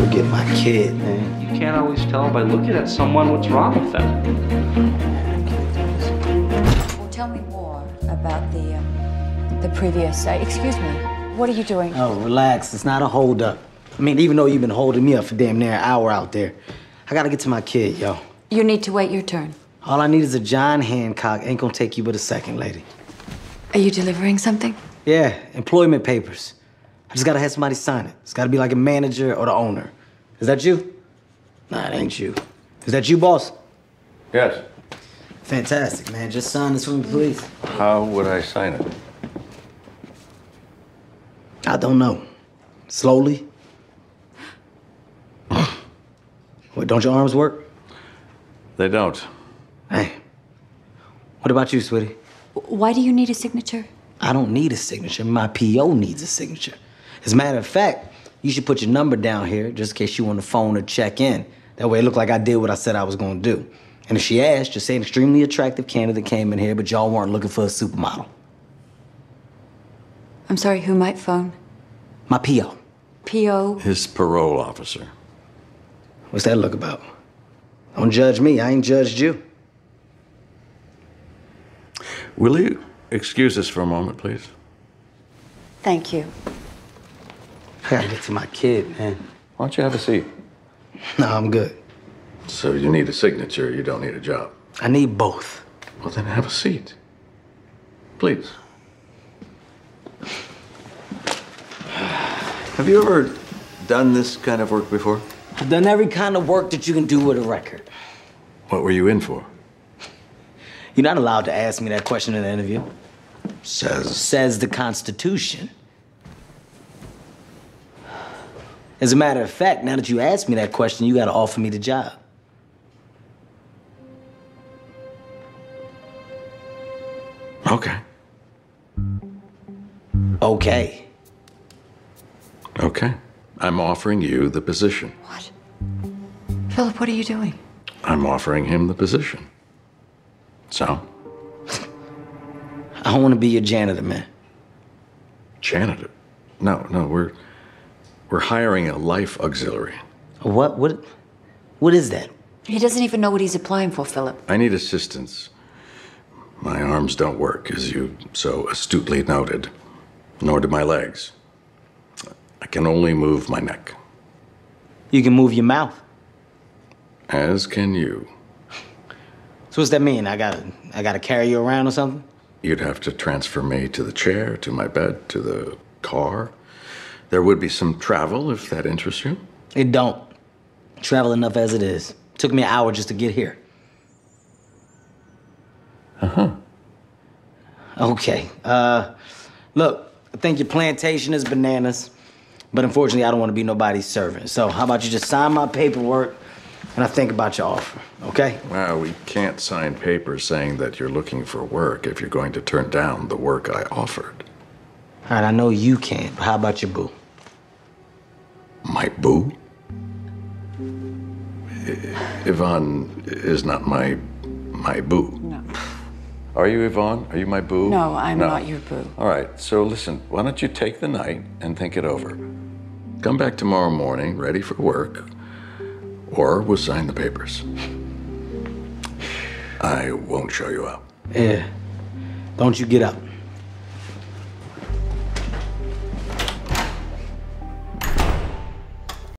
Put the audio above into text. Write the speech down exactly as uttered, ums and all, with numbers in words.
Go get my kid, man. You can't always tell by looking at someone what's wrong with them. Well, tell me more about the, um, the previous, uh, excuse me, what are you doing? Oh, relax, it's not a hold-up. I mean, even though you've been holding me up for damn near an hour out there, I gotta get to my kid, yo. You need to wait your turn. All I need is a John Hancock. Ain't gonna take you but a second, lady. Are you delivering something? Yeah, employment papers. I just gotta have somebody sign it. It's gotta be like a manager or the owner. Is that you? Nah, it ain't you. Is that you, boss? Yes. Fantastic, man. Just sign this for me, please. How would I sign it? I don't know. Slowly. What, don't your arms work? They don't. Hey. What about you, sweetie? Why do you need a signature? I don't need a signature. My P O needs a signature. As a matter of fact, you should put your number down here just in case you on the phone or check in. That way it looked like I did what I said I was gonna do. And if she asks, just say an extremely attractive candidate came in here, but y'all weren't looking for a supermodel. I'm sorry, who might phone? My P O. P O? His parole officer. What's that look about? Don't judge me. I ain't judged you. Will you excuse us for a moment, please? Thank you. I gotta get to my kid, man. Why don't you have a seat? No, I'm good. So you need a signature, you don't need a job. I need both. Well, then have a seat. Please. Have you ever done this kind of work before? I've done every kind of work that you can do with a record. What were you in for? You're not allowed to ask me that question in an interview. Says. Says the Constitution. As a matter of fact, now that you asked me that question, you gotta offer me the job. Okay. Okay. Okay. I'm offering you the position. What? Philip, what are you doing? I'm offering him the position. So? I don't want to be your janitor, man. Janitor? No, no, we're we're hiring a life auxiliary. What? What? What is that? He doesn't even know what he's applying for, Philip. I need assistance. My arms don't work, as you so astutely noted. Nor do my legs. I can only move my neck. You can move your mouth. As can you. So what's that mean? I gotta, I gotta carry you around or something? You'd have to transfer me to the chair, to my bed, to the car. There would be some travel, if that interests you. It don't. Travel enough as it is. Took me an hour just to get here. Uh-huh. Okay. Uh, look, I think your plantation is bananas, but unfortunately I don't want to be nobody's servant. So how about you just sign my paperwork and I think about your offer, okay? Well, we can't sign papers saying that you're looking for work if you're going to turn down the work I offered. All right, I know you can't, but how about your boo? My boo? Yvonne is not my my boo. No. Are you Yvonne? Are you my boo? No, I'm not your boo. All right, so listen, why don't you take the night and think it over? Come back tomorrow morning, ready for work, or we'll sign the papers. I won't show you out. Yeah. Don't you get up.